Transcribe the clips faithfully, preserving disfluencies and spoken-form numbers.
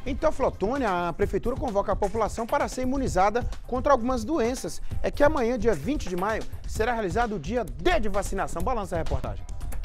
Em Teoflotone, a prefeitura convoca a população para ser imunizada contra algumas doenças. É que amanhã, dia vinte de maio, será realizado o dia D de vacinação. Balança a reportagem.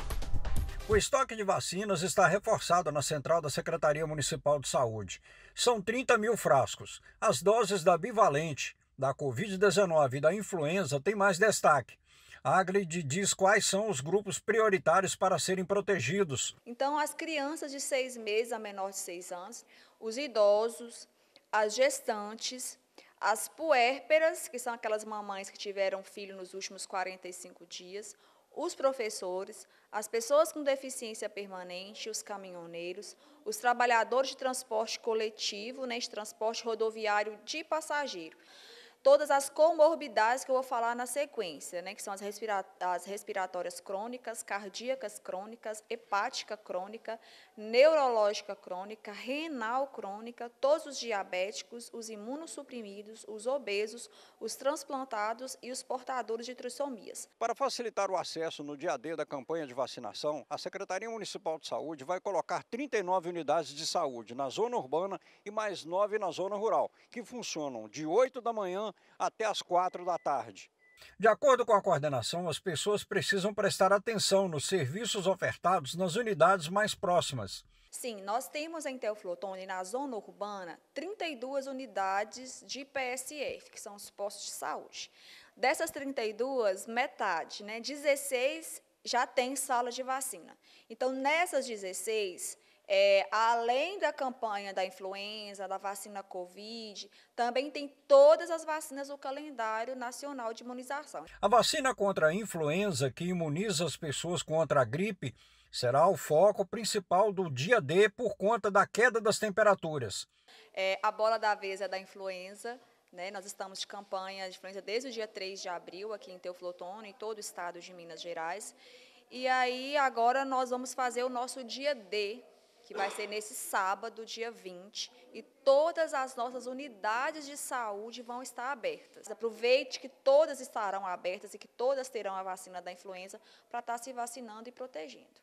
O estoque de vacinas está reforçado na central da Secretaria Municipal de Saúde. São trinta mil frascos. As doses da bivalente, da covid dezenove e da influenza têm mais destaque. A Agrid diz quais são os grupos prioritários para serem protegidos. Então, as crianças de seis meses a menor de seis anos, os idosos, as gestantes, as puérperas, que são aquelas mamães que tiveram filho nos últimos quarenta e cinco dias, os professores, as pessoas com deficiência permanente, os caminhoneiros, os trabalhadores de transporte coletivo, né, de transporte rodoviário de passageiro. Todas as comorbidades que eu vou falar na sequência, né, que são as, respira as respiratórias crônicas, cardíacas crônicas, hepática crônica, neurológica crônica, renal crônica, todos os diabéticos, os imunossuprimidos, os obesos, os transplantados e os portadores de trissomias. Para facilitar o acesso no dia D da campanha de vacinação, a Secretaria Municipal de Saúde vai colocar trinta e nove unidades de saúde na zona urbana e mais nove na zona rural, que funcionam de oito da manhã até as quatro da tarde. De acordo com a coordenação, as pessoas precisam prestar atenção nos serviços ofertados nas unidades mais próximas. Sim, nós temos em Teoflotone, na zona urbana, trinta e duas unidades de P S F, que são os postos de saúde. Dessas trinta e duas, metade, né, dezesseis já tem sala de vacina. Então, nessas dezesseis, É, além da campanha da influenza, da vacina Covid, também tem todas as vacinas do calendário nacional de imunização. A vacina contra a influenza, que imuniza as pessoas contra a gripe, será o foco principal do dia D por conta da queda das temperaturas. É, a bola da vez é da influenza. Né, nós estamos de campanha de influenza desde o dia três de abril, aqui em Teoflotone, em todo o estado de Minas Gerais. E aí, agora, nós vamos fazer o nosso dia D, que vai ser nesse sábado, dia vinte, e todas as nossas unidades de saúde vão estar abertas. Aproveite que todas estarão abertas e que todas terão a vacina da influenza para estar se vacinando e protegendo.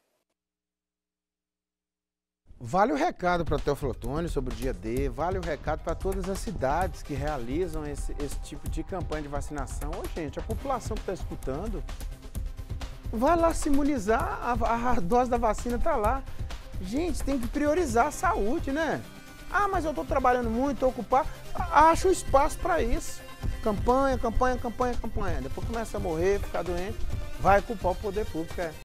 Vale o recado para Teoflotone sobre o dia D, vale o recado para todas as cidades que realizam esse, esse tipo de campanha de vacinação. Ô, gente, a população que está escutando, vai lá se imunizar, a, a dose da vacina está lá. Gente, tem que priorizar a saúde, né? Ah, mas eu estou trabalhando muito, estou ocupado. Acha o espaço para isso. Campanha, campanha, campanha, campanha. Depois começa a morrer, ficar doente, vai culpar o poder público. É.